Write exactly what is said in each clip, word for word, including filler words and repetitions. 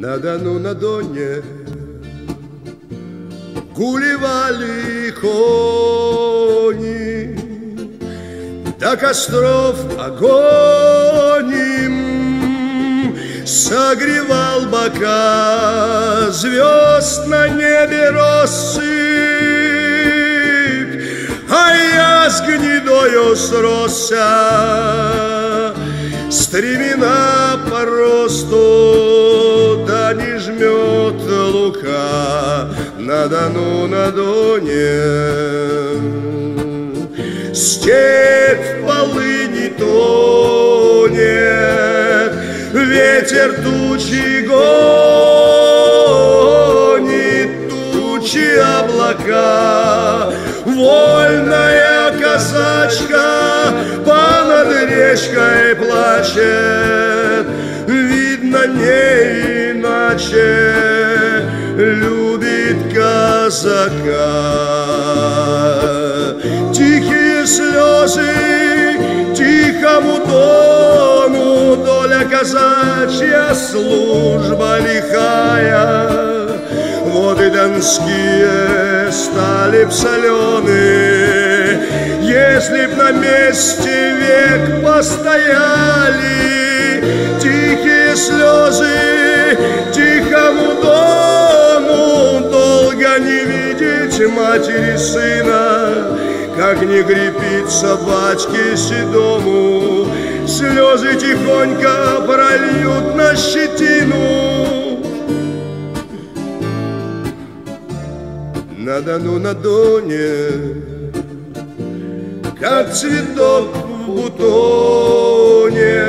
На Дону, на Доне гулевали кони, до костров огонь им согревал бока, звезд на небе россыпь, а я с гнедою сросся. Стремена по росту, да не жмет лука на Дону, на Доне. Степь в полыни тонет, ветер тучи гонит, тучи облака. Вольная казачка понад речкой плачет, видно, не иначе любит казака. Тихие слезы тихому Дону, доля казачья, служба лихая. Воды донские стали б солены, если б на месте век постояли. Тихие слезы тихому Дону, долго не видеть матери сына, как не крепится батьке седому. Слезы тихонько прольют на щетину. На Дону, на Доне, как цветок в бутоне,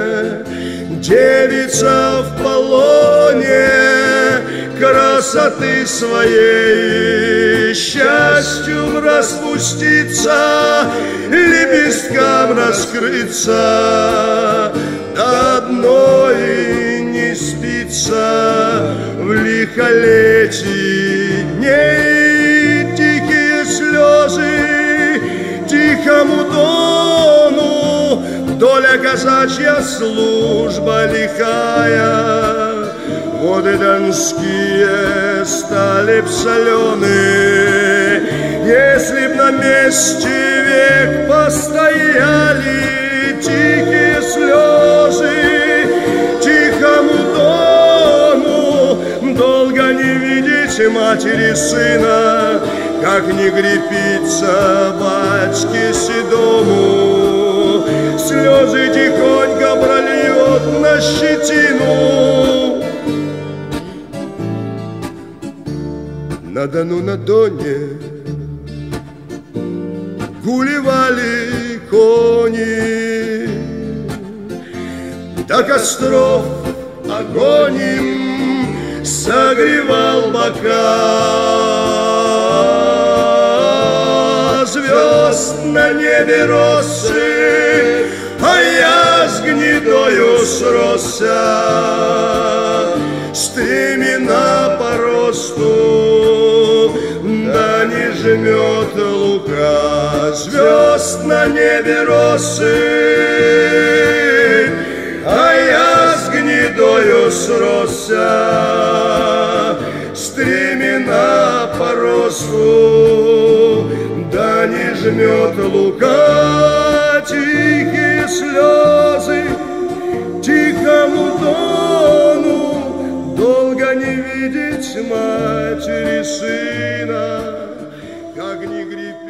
девица в полоне красоты своей, счастью распуститься, лепесткам раскрыться, до одной не спится в лихолетии дней. Тихие слезы тихому Дону, доля казачья, служба лихая. Воды донские стали б солены, если б на месте век постояли. Тихие слезы тихому Дону, долго не видеть матери сына, как не крепится батьке седому. Слезы тихонько прольет на щетину. На Дону, на Доне гулевали кони, до костров огонь им согревал бока. Звезд на небе россыпь, а я с гнедою сросся. Стремена по росту, да не жмет лука. Звезд на небе россыпь, а я с гнедою сросся. Стремена по росту, да не жмет лука. Тихие слезы тихому Дону, долго не видеть матери сына, как не крепит.